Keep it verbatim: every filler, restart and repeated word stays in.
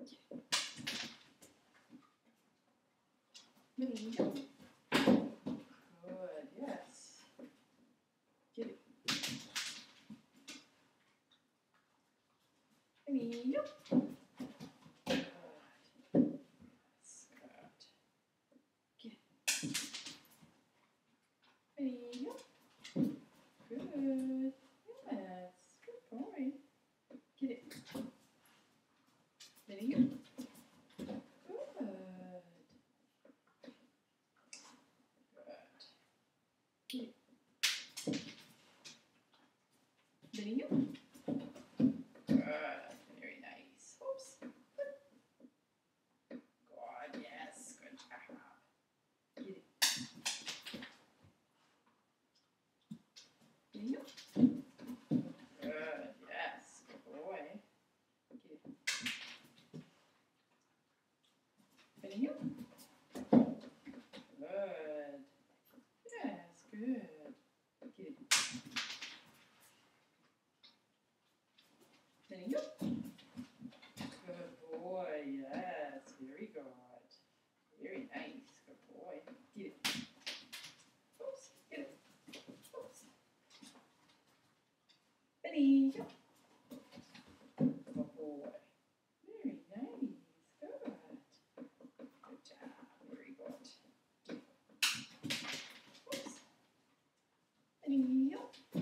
Benito. Good, yes. Get it. Benito. Good. Yes, good. Get it. Benito. Good. Yes, good boy. Get it. Benito. Good. Get it. Benito. Good. Very nice. Oops. Good. Yes. Good job. Get it. Benito. Good. Yes. Good boy. Get it. Benito. Good. Yes. Good. Get it. Benito. Good boy. Yes. Very good. Very nice. Good boy. Get it. Oops. Get it. Oops. Benito. Good boy. Very nice. Good. Good job. Very good. Get it. Oops. Benito.